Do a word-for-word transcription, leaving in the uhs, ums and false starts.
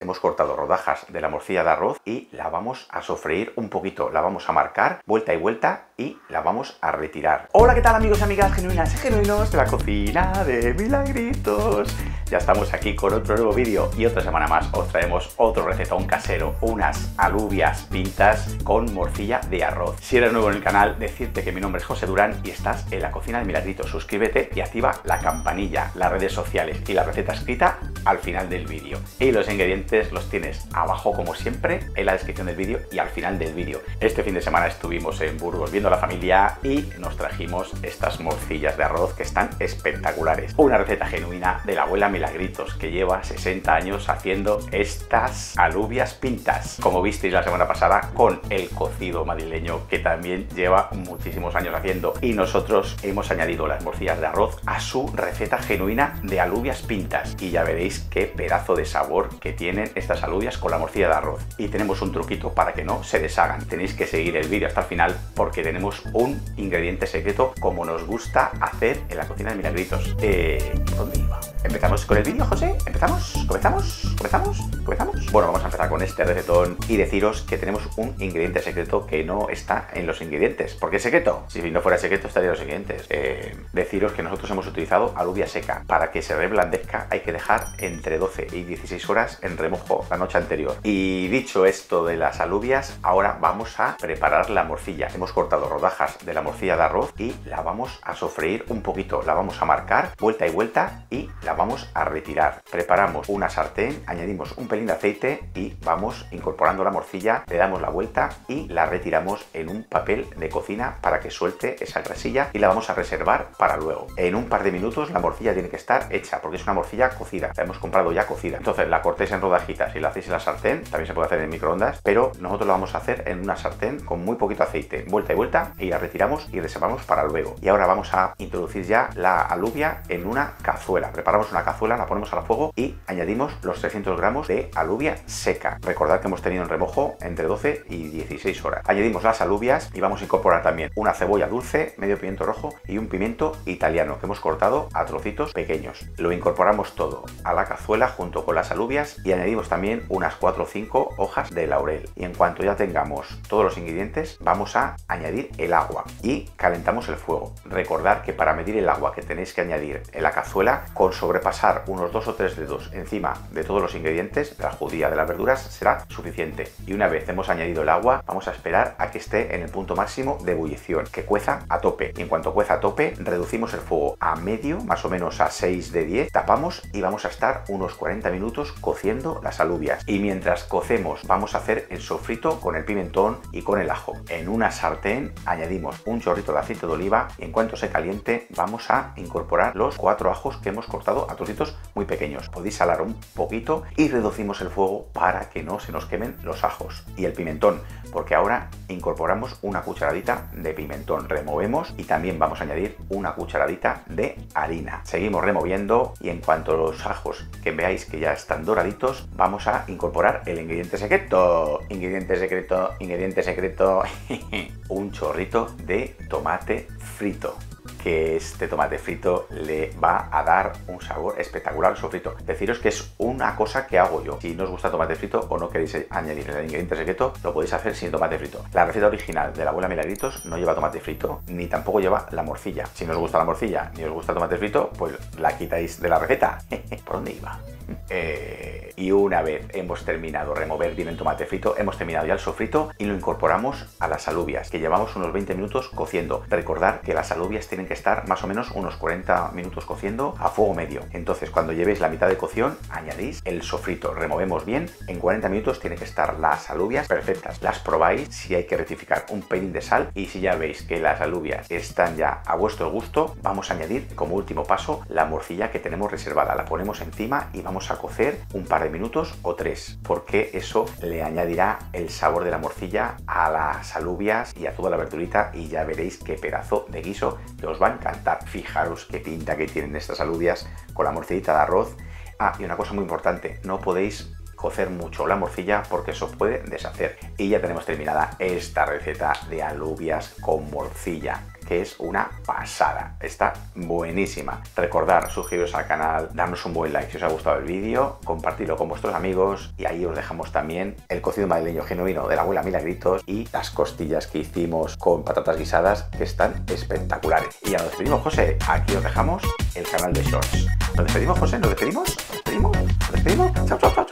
hemos cortado rodajas de la morcilla de arroz y la vamos a sofreír un poquito, la vamos a marcar vuelta y vuelta y la vamos a retirar. Hola, ¿qué tal amigos y amigas genuinas y genuinos de la cocina de Milagritos? Ya estamos aquí con otro nuevo vídeo y otra semana más os traemos otro recetón casero, unas alubias pintas con morcilla de arroz. Si eres nuevo en el canal, decirte que mi nombre es José Durán y estás en la cocina de Milagritos. Suscríbete y activa la campanilla, las redes sociales y la receta escrita al final del vídeo. Y los ingredientes los tienes abajo como siempre en la descripción del vídeo y al final del vídeo. Este fin de semana estuvimos en Burgos viendo a la familia y nos trajimos estas morcillas de arroz que están espectaculares. Una receta genuina de la abuela Milagritos, que lleva sesenta años haciendo estas alubias pintas, como visteis la semana pasada con el cocido madrileño, que también lleva muchísimos años haciendo, y nosotros hemos añadido las morcillas de arroz a su receta genuina de alubias pintas y ya veréis qué pedazo de sabor que tienen estas alubias con la morcilla de arroz. Y tenemos un truquito para que no se deshagan. Tenéis que seguir el vídeo hasta el final porque tenemos un ingrediente secreto como nos gusta hacer en la cocina de Milagritos. Eh, ¿Dónde iba? ¿Empezamos con el vídeo, José? ¿Empezamos? ¿Comenzamos? ¿Comenzamos? ¿Comenzamos? Bueno, vamos a empezar con este recetón y deciros que tenemos un ingrediente secreto que no está en los ingredientes. ¿Por qué secreto? Si no fuera secreto estaría en los ingredientes. Eh, deciros que nosotros hemos utilizado alubia seca. Para que se reblandezca hay que dejar entre doce y dieciséis horas en remojo la noche anterior. Y dicho esto de las alubias, ahora vamos a preparar la morcilla. Hemos cortado rodajas de la morcilla de arroz y la vamos a sofreír un poquito. La vamos a marcar vuelta y vuelta y la vamos a retirar. Preparamos una sartén, añadimos un pelín de aceite y vamos incorporando la morcilla, le damos la vuelta y la retiramos en un papel de cocina para que suelte esa grasilla y la vamos a reservar para luego. En un par de minutos la morcilla tiene que estar hecha porque es una morcilla cocida, la hemos comprado ya cocida. Entonces la cortéis en rodajitas y la hacéis en la sartén, también se puede hacer en microondas, pero nosotros lo vamos a hacer en una sartén con muy poquito aceite, vuelta y vuelta, y la retiramos y reservamos para luego. Y ahora vamos a introducir ya la alubia en una cazuela. Preparamos una cazuela, la ponemos al fuego y añadimos los trescientos gramos de alubia seca. Recordad que hemos tenido en remojo entre doce y dieciséis horas. Añadimos las alubias y vamos a incorporar también una cebolla dulce, medio pimiento rojo y un pimiento italiano que hemos cortado a trocitos pequeños. Lo incorporamos todo a la cazuela junto con las alubias y añadimos también unas cuatro o cinco hojas de laurel. Y en cuanto ya tengamos todos los ingredientes, vamos a añadir el agua y calentamos el fuego. Recordad que para medir el agua que tenéis que añadir en la cazuela, con sobrepasar unos dos o tres dedos encima de todos los ingredientes de la judía, de las verduras, será suficiente. Y una vez hemos añadido el agua, vamos a esperar a que esté en el punto máximo de ebullición, que cueza a tope. Y en cuanto cueza a tope, reducimos el fuego a medio, más o menos a seis de diez, tapamos y vamos a estar unos cuarenta minutos cociendo las alubias. Y mientras cocemos, vamos a hacer el sofrito con el pimentón y con el ajo. En una sartén añadimos un chorrito de aceite de oliva y en cuanto se caliente, vamos a incorporar los cuatro ajos que hemos cortado a trocitos muy pequeños. Podéis salar un poquito y reducimos el fuego para que no se nos quemen los ajos y el pimentón, porque ahora incorporamos una cucharadita de pimentón, removemos y también vamos a añadir una cucharadita de harina. Seguimos removiendo y en cuanto los ajos que veáis que ya están doraditos, vamos a incorporar el ingrediente secreto. Ingrediente secreto, ingrediente secreto, un chorrito de tomate frito. Que este tomate frito le va a dar un sabor espectacular al sofrito. Deciros que es una cosa que hago yo. Si no os gusta el tomate frito o no queréis añadir el ingrediente secreto, lo podéis hacer sin tomate frito. La receta original de la abuela Milagritos no lleva tomate frito, ni tampoco lleva la morcilla. Si no os gusta la morcilla ni os gusta el tomate frito, pues la quitáis de la receta. ¿Por dónde iba? Eh, y una vez hemos terminado de remover bien el tomate frito, hemos terminado ya el sofrito y lo incorporamos a las alubias, que llevamos unos veinte minutos cociendo. Recordad que las alubias tienen que estar más o menos unos cuarenta minutos cociendo a fuego medio. Entonces, cuando llevéis la mitad de cocción, añadís el sofrito, removemos bien. En cuarenta minutos tienen que estar las alubias perfectas. Las probáis si hay que rectificar un pelín de sal y si ya veis que las alubias están ya a vuestro gusto, vamos a añadir como último paso la morcilla que tenemos reservada. La ponemos encima y vamos a cocer un par de minutos o tres, porque eso le añadirá el sabor de la morcilla a las alubias y a toda la verdurita y ya veréis qué pedazo de guiso que os va a encantar. Fijaros qué pinta que tienen estas alubias con la morcillita de arroz. Ah, y una cosa muy importante, no podéis cocer mucho la morcilla porque eso puede deshacer. Y ya tenemos terminada esta receta de alubias con morcilla. que es una pasada. Está buenísima. Recordad, suscribiros al canal, darnos un buen like si os ha gustado el vídeo, compartirlo con vuestros amigos y ahí os dejamos también el cocido madrileño genuino de la abuela Milagritos y las costillas que hicimos con patatas guisadas que están espectaculares. Y ya nos despedimos, José. Aquí os dejamos el canal de Shorts. ¿Nos despedimos, José? ¿Nos despedimos? ¿Nos despedimos? ¿Nos despedimos? ¡Chao, chao, chao!